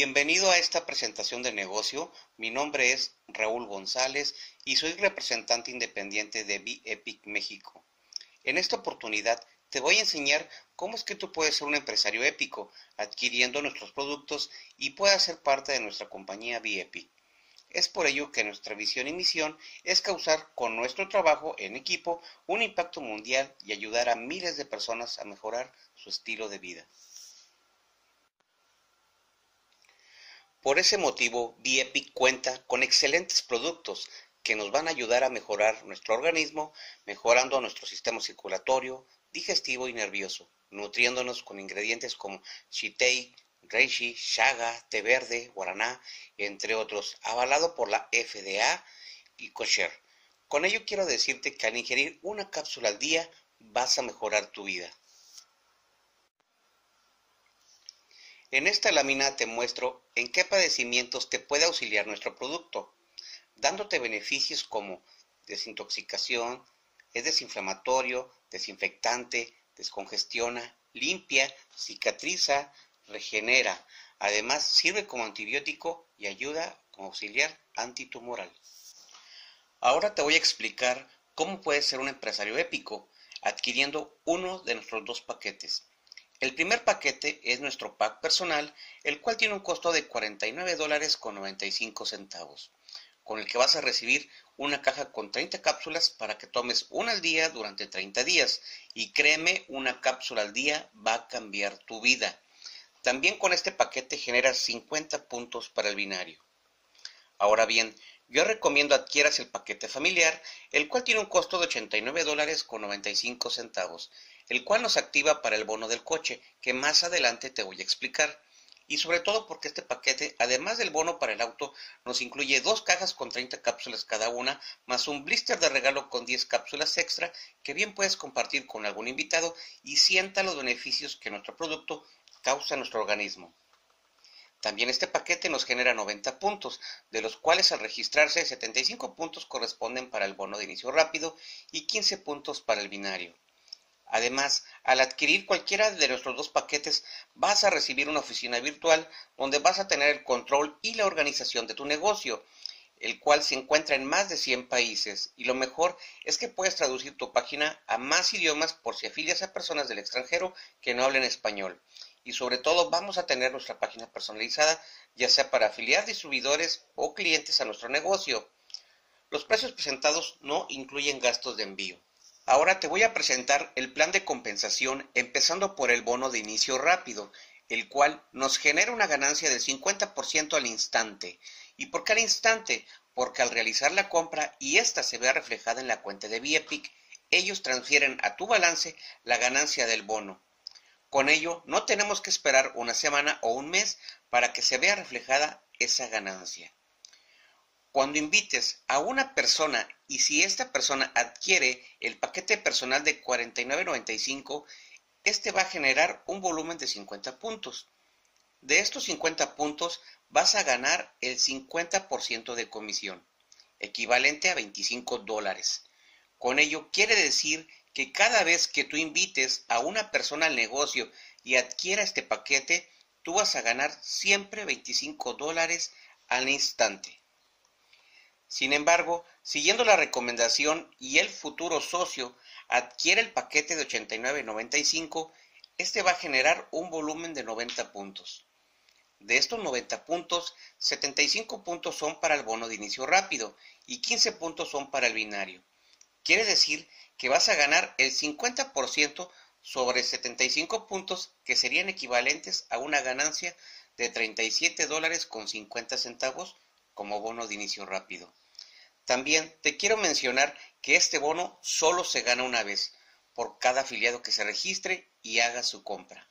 Bienvenido a esta presentación de negocio. Mi nombre es Raúl González y soy representante independiente de BeEpic México. En esta oportunidad te voy a enseñar cómo es que tú puedes ser un empresario épico adquiriendo nuestros productos y puedas ser parte de nuestra compañía BeEpic. Es por ello que nuestra visión y misión es causar con nuestro trabajo en equipo un impacto mundial y ayudar a miles de personas a mejorar su estilo de vida. Por ese motivo, BeEpic cuenta con excelentes productos que nos van a ayudar a mejorar nuestro organismo, mejorando nuestro sistema circulatorio, digestivo y nervioso, nutriéndonos con ingredientes como Shitei, Reishi, Chaga, té verde, guaraná, entre otros, avalado por la FDA y Kosher. Con ello quiero decirte que al ingerir una cápsula al día vas a mejorar tu vida. En esta lámina te muestro en qué padecimientos te puede auxiliar nuestro producto, dándote beneficios como desintoxicación, es desinflamatorio, desinfectante, descongestiona, limpia, cicatriza, regenera. Además sirve como antibiótico y ayuda como auxiliar antitumoral. Ahora te voy a explicar cómo puedes ser un empresario épico adquiriendo uno de nuestros dos paquetes. El primer paquete es nuestro pack personal, el cual tiene un costo de $49.95, con el que vas a recibir una caja con 30 cápsulas para que tomes una al día durante 30 días. Y créeme, una cápsula al día va a cambiar tu vida. También con este paquete generas 50 puntos para el binario. Ahora bien, yo recomiendo adquieras el paquete familiar, el cual tiene un costo de $89.95, el cual nos activa para el bono del coche, que más adelante te voy a explicar. Y sobre todo porque este paquete, además del bono para el auto, nos incluye 2 cajas con 30 cápsulas cada una, más un blister de regalo con 10 cápsulas extra, que bien puedes compartir con algún invitado y sienta los beneficios que nuestro producto causa en nuestro organismo. También este paquete nos genera 90 puntos, de los cuales al registrarse 75 puntos corresponden para el bono de inicio rápido y 15 puntos para el binario. Además, al adquirir cualquiera de nuestros dos paquetes, vas a recibir una oficina virtual donde vas a tener el control y la organización de tu negocio, el cual se encuentra en más de 100 países. Y lo mejor es que puedes traducir tu página a más idiomas por si afilias a personas del extranjero que no hablen español. Y sobre todo vamos a tener nuestra página personalizada, ya sea para afiliar distribuidores o clientes a nuestro negocio. Los precios presentados no incluyen gastos de envío. Ahora te voy a presentar el plan de compensación empezando por el bono de inicio rápido, el cual nos genera una ganancia del 50% al instante. ¿Y por qué al instante? Porque al realizar la compra y ésta se vea reflejada en la cuenta de BeEpic, ellos transfieren a tu balance la ganancia del bono. Con ello, no tenemos que esperar una semana o un mes para que se vea reflejada esa ganancia. Cuando invites a una persona y si esta persona adquiere el paquete personal de $49.95, este va a generar un volumen de 50 puntos. De estos 50 puntos vas a ganar el 50% de comisión, equivalente a $25. Con ello quiere decir que cada vez que tú invites a una persona al negocio y adquiera este paquete, tú vas a ganar siempre $25 al instante. Sin embargo, siguiendo la recomendación y el futuro socio adquiere el paquete de $89.95, este va a generar un volumen de 90 puntos. De estos 90 puntos, 75 puntos son para el bono de inicio rápido y 15 puntos son para el binario. Quiere decir que vas a ganar el 50% sobre 75 puntos, que serían equivalentes a una ganancia de $37.50 como bono de inicio rápido. También te quiero mencionar que este bono solo se gana una vez por cada afiliado que se registre y haga su compra.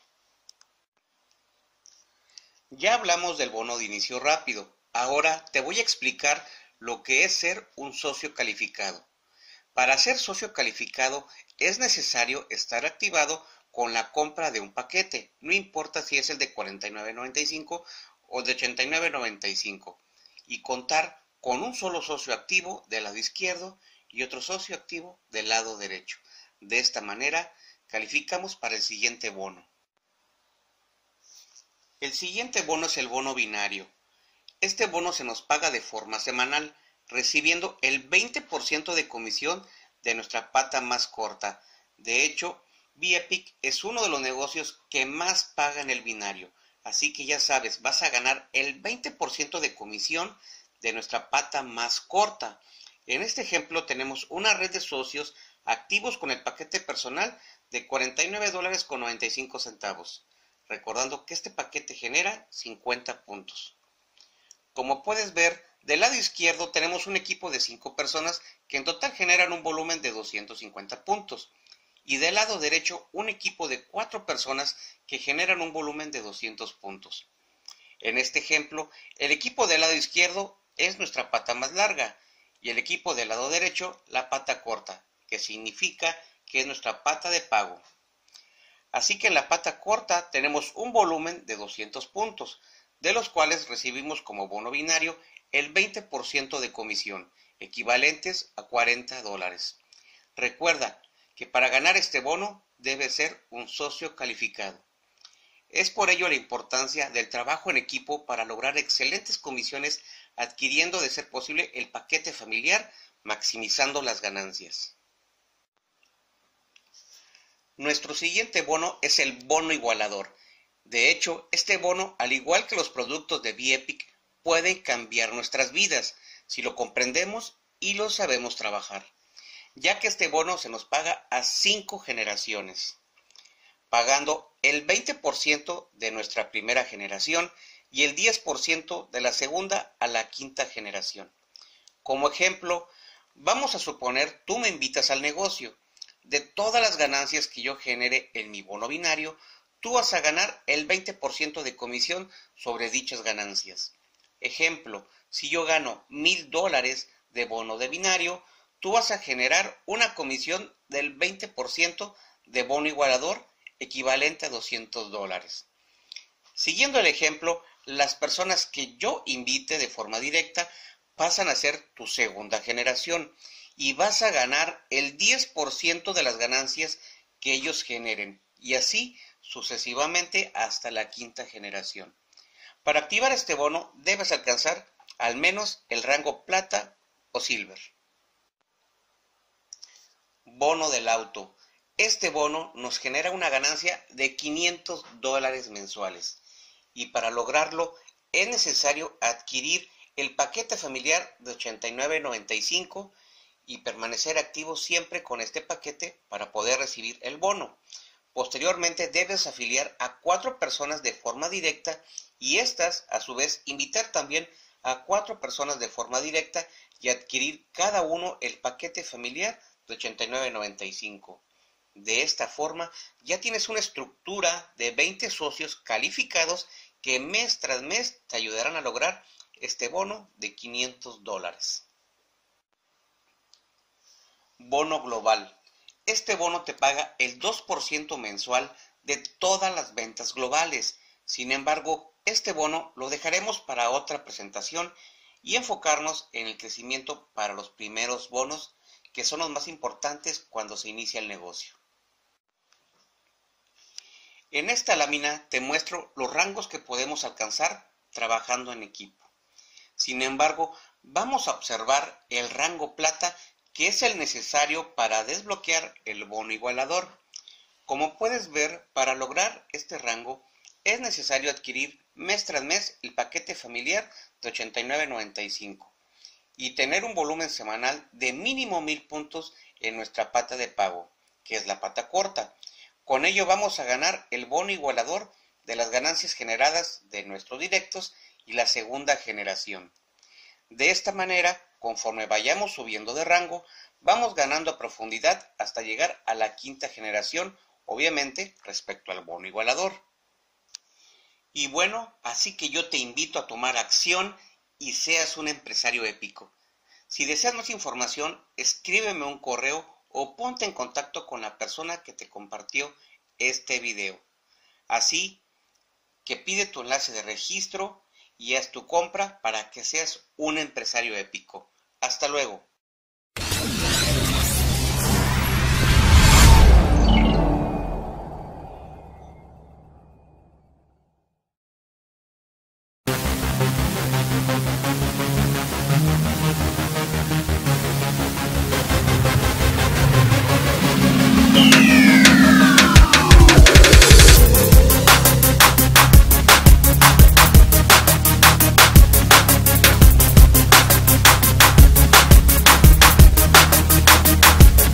Ya hablamos del bono de inicio rápido. Ahora te voy a explicar lo que es ser un socio calificado. Para ser socio calificado es necesario estar activado con la compra de un paquete, no importa si es el de $49.95 o de $89.95, y contar con un solo socio activo del lado izquierdo y otro socio activo del lado derecho. De esta manera calificamos para el siguiente bono. El siguiente bono es el bono binario. Este bono se nos paga de forma semanal, recibiendo el 20% de comisión de nuestra pata más corta. De hecho, Viepic es uno de los negocios que más paga en el binario. Así que ya sabes, vas a ganar el 20% de comisión de nuestra pata más corta. En este ejemplo tenemos una red de socios activos con el paquete personal de $49.95. Recordando que este paquete genera 50 puntos. Como puedes ver, del lado izquierdo tenemos un equipo de 5 personas que en total generan un volumen de 250 puntos. Y del lado derecho un equipo de 4 personas que generan un volumen de 200 puntos. En este ejemplo, el equipo del lado izquierdo es nuestra pata más larga y el equipo del lado derecho la pata corta, que significa que es nuestra pata de pago. Así que en la pata corta tenemos un volumen de 200 puntos, de los cuales recibimos como bono binario el 20% de comisión, equivalentes a $40. Recuerda que para ganar este bono debe ser un socio calificado. Es por ello la importancia del trabajo en equipo para lograr excelentes comisiones adquiriendo de ser posible el paquete familiar, maximizando las ganancias. Nuestro siguiente bono es el bono igualador. De hecho, este bono, al igual que los productos de Viepic, puede cambiar nuestras vidas si lo comprendemos y lo sabemos trabajar, ya que este bono se nos paga a 5 generaciones, pagando el 20% de nuestra primera generación y el 10% de la segunda a la quinta generación. Como ejemplo, vamos a suponer tú me invitas al negocio. De todas las ganancias que yo genere en mi bono binario, tú vas a ganar el 20% de comisión sobre dichas ganancias. Ejemplo, si yo gano $1,000 de bono de binario, tú vas a generar una comisión del 20% de bono igualador, equivalente a $200. Siguiendo el ejemplo, las personas que yo invite de forma directa pasan a ser tu segunda generación y vas a ganar el 10% de las ganancias que ellos generen y así sucesivamente hasta la quinta generación. Para activar este bono debes alcanzar al menos el rango plata o silver. Bono del auto. Este bono nos genera una ganancia de $500 mensuales y para lograrlo es necesario adquirir el paquete familiar de $89.95 y permanecer activo siempre con este paquete para poder recibir el bono. Posteriormente debes afiliar a 4 personas de forma directa y estas a su vez invitar también a 4 personas de forma directa y adquirir cada uno el paquete familiar de $89.95. De esta forma ya tienes una estructura de 20 socios calificados que mes tras mes te ayudarán a lograr este bono de $500. Bono global. Este bono te paga el 2% mensual de todas las ventas globales. Sin embargo, este bono lo dejaremos para otra presentación y enfocarnos en el crecimiento para los primeros bonos, que son los más importantes cuando se inicia el negocio. En esta lámina te muestro los rangos que podemos alcanzar trabajando en equipo. Sin embargo, vamos a observar el rango plata, que es el necesario para desbloquear el bono igualador. Como puedes ver, para lograr este rango es necesario adquirir mes tras mes el paquete familiar de $89.95 y tener un volumen semanal de mínimo 1,000 puntos en nuestra pata de pago, que es la pata corta. Con ello vamos a ganar el bono igualador de las ganancias generadas de nuestros directos y la segunda generación. De esta manera, conforme vayamos subiendo de rango, vamos ganando a profundidad hasta llegar a la quinta generación, obviamente respecto al bono igualador. Y bueno, así que yo te invito a tomar acción y seas un empresario épico. Si deseas más información, escríbeme un correo o ponte en contacto con la persona que te compartió este video. Así que pide tu enlace de registro y haz tu compra para que seas un empresario épico. Hasta luego.